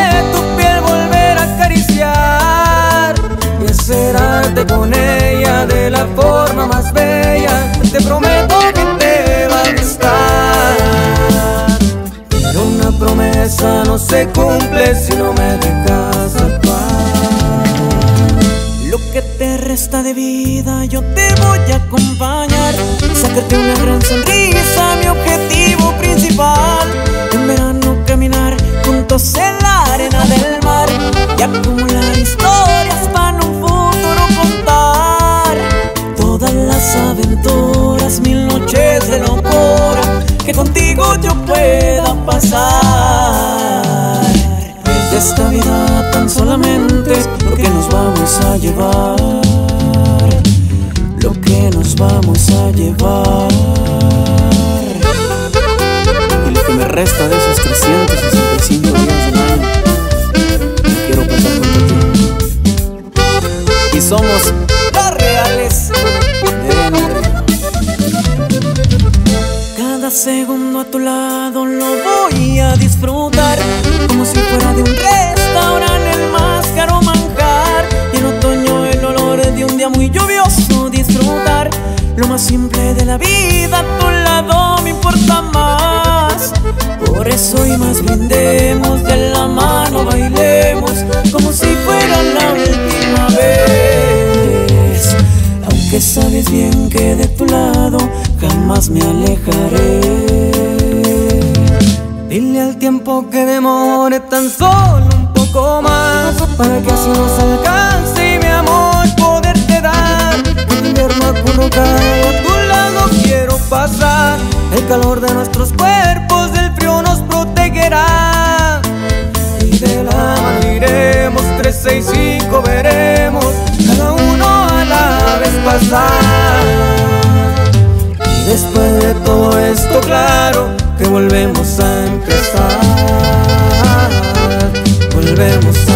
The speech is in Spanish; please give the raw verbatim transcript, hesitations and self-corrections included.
de tu piel volver a acariciar y encerrarte con ella de la forma más bella. Te prometo que te va a gustar, pero una promesa no se cumple si no me dejas actuar. Lo que te resta de vida yo te voy a acompañar, sacarte una gran sonrisa, mi objetivo principal. En verano caminar juntos en la arena del mar y acumular historias para un futuro contar. Todas las aventuras, mil noches de locura que contigo yo pueda pasar. De esta vida tan solamente lo que nos vamos a llevar, lo que nos vamos a llevar. Y lo que me resta de esos trescientos sesenta y cinco días del año, lo quiero pasar junto a ti. Y somos los reales de Enrique. Cada segundo a tu lado lo voy a disfrutar como si fuera de un restaurante el más caro manjar. Y en otoño el olor de un día muy lluvioso disfrutar lo más simple de la vida. A tu lado me importa más, por eso y más brindemos, de la mano bailemos como si fuera la última vez. Aunque sabes bien que de tu lado jamás me alejaré. Dile al tiempo que demore tan solo un poco más, para que así nos alcance y mi amor poderte dar. El invierno acurrucado a tu lado quiero pasar, el calor de nuestros cuerpos del frío nos protegerá. Y de la mano iremos, tres, seis, cinco veremos, cada uno a la vez pasar. Y después de todo esto claro que volvemos a empezar, volvemos a